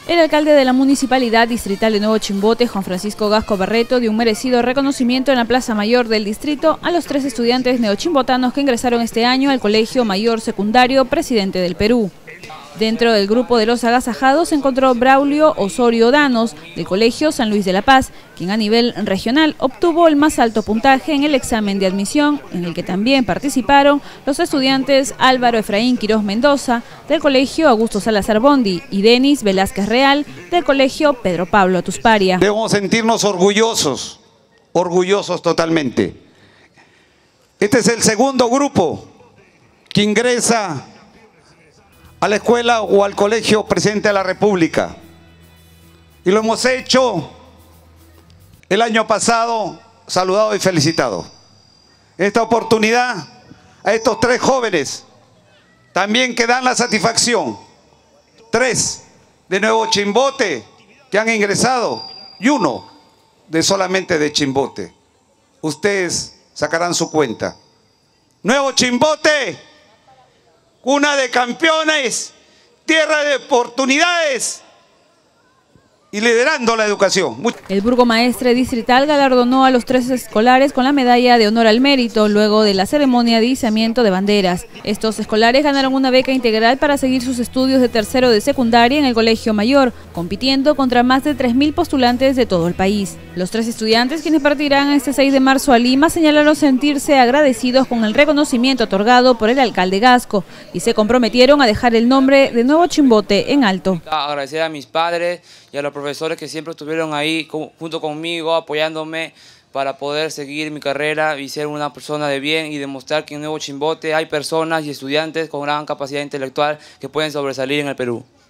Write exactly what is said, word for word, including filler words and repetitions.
El alcalde de la Municipalidad Distrital de Nuevo Chimbote, Juan Francisco Gasco Barreto, dio un merecido reconocimiento en la Plaza Mayor del distrito a los tres estudiantes neochimbotanos que ingresaron este año al Colegio Mayor Secundario Presidente del Perú. Dentro del grupo de los agasajados se encontró Braulio Osorio Danos, del Colegio San Luis de la Paz, quien a nivel regional obtuvo el más alto puntaje en el examen de admisión, en el que también participaron los estudiantes Álvaro Efraín Quirós Mendoza, del Colegio Augusto Salazar Bondi, y Denis Velázquez Real, del Colegio Pedro Pablo Atusparia. Debemos sentirnos orgullosos, orgullosos totalmente. Este es el segundo grupo que ingresa a la escuela o al colegio Presidente de la República. Y lo hemos hecho el año pasado, saludado y felicitado. En esta oportunidad, a estos tres jóvenes, también que dan la satisfacción, tres de Nuevo Chimbote que han ingresado y uno de solamente de Chimbote. Ustedes sacarán su cuenta. Nuevo Chimbote, cuna de campeones, tierra de oportunidades y liderando la educación. El burgomaestre distrital galardonó a los tres escolares con la medalla de honor al mérito luego de la ceremonia de izamiento de banderas. Estos escolares ganaron una beca integral para seguir sus estudios de tercero de secundaria en el Colegio Mayor, compitiendo contra más de tres mil postulantes de todo el país. Los tres estudiantes, quienes partirán este seis de marzo a Lima, señalaron sentirse agradecidos con el reconocimiento otorgado por el alcalde Gasco y se comprometieron a dejar el nombre de Nuevo Chimbote en alto. Agradecer a mis padres y a los profesores que siempre estuvieron ahí junto conmigo, apoyándome para poder seguir mi carrera y ser una persona de bien y demostrar que en Nuevo Chimbote hay personas y estudiantes con gran capacidad intelectual que pueden sobresalir en el Perú.